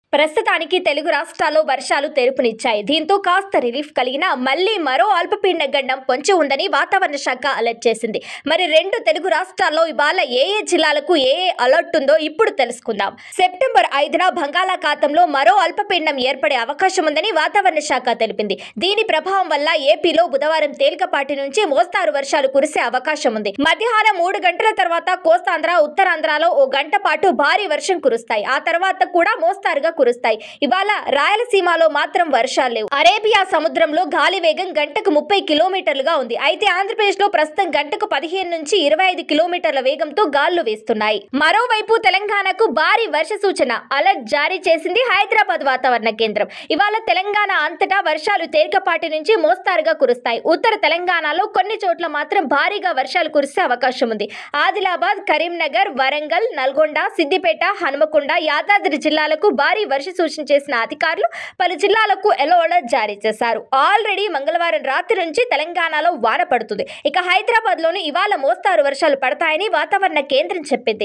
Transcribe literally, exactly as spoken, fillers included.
ప్రస్తుతానికి తెలుగు రాష్ట్రాల్లో వర్షాలు తెరుపునిచ్చాయి. దీంతో కాస్త రిలీఫ్ కలిగినా మళ్లీ మరో అల్పపీడన గండం పొంచి ఉందని వాతావరణ శాఖ అలర్ట్ చేసింది. మరి రెండు తెలుగు రాష్ట్రాల్లో ఇవాళ ఏ ఏ జిల్లాలకు ఏ ఏ అలర్ట్ ఉందో ఇప్పుడు తెలుసుకుందాం. సెప్టెంబర్ ఐదున బంగాళాఖాతంలో మరో అల్పపీడనం ఏర్పడే అవకాశం ఉందని వాతావరణ శాఖ తెలిపింది. దీని ప్రభావం వల్ల ఏపీలో బుధవారం తేలికపాటి నుంచి మోస్తారు వర్షాలు కురిసే అవకాశం ఉంది. మధ్యాహ్నం మూడు గంటల తర్వాత కోస్తాంధ్ర, ఉత్తరాంధ్రలో ఓ గంట పాటు భారీ వర్షం కురుస్తాయి. ఆ తర్వాత కూడా మోస్తారుగా కురుస్తాయి. ఇవాళ రాయలసీమలో మాత్రం వర్షాలు లేవు. అరేబియా సముద్రంలో గాలి వేగం గంటకు ముప్పై కిలోమీటర్లుగా ఉంది. అయితే ఆంధ్రప్రదేశ్ లో ప్రస్తుతం గంటకు పదిహేను నుంచి ఇరవై ఐదు కిలోమీటర్ల వేగంతో గాలులు వేస్తున్నాయి. మరోవైపు తెలంగాణకు భారీ వర్ష సూచన అలర్ట్ జారీ చేసింది హైదరాబాద్ వాతావరణ కేంద్రం. ఇవాళ తెలంగాణ అంతటా వర్షాలు తేలికపాటి నుంచి మోస్తారుగా కురుస్తాయి. ఉత్తర తెలంగాణలో కొన్ని చోట్ల మాత్రం భారీగా వర్షాలు కురిసే అవకాశం ఉంది. ఆదిలాబాద్, కరీంనగర్, వరంగల్, నల్గొండ, సిద్దిపేట, హనుమకొండ, యాదాద్రి జిల్లాలకు భారీ వర్ష సూచన చేసిన అధికారులు పలు జిల్లాలకు ఎల్లో అలర్ట్ జారీ చేశారు. ఆల్రెడీ మంగళవారం రాత్రి నుంచి తెలంగాణలో వాన పడుతుంది. ఇక హైదరాబాద్ లోని ఇవాళ మోస్తారు వర్షాలు పడతాయని వాతావరణ కేంద్రం చెప్పింది.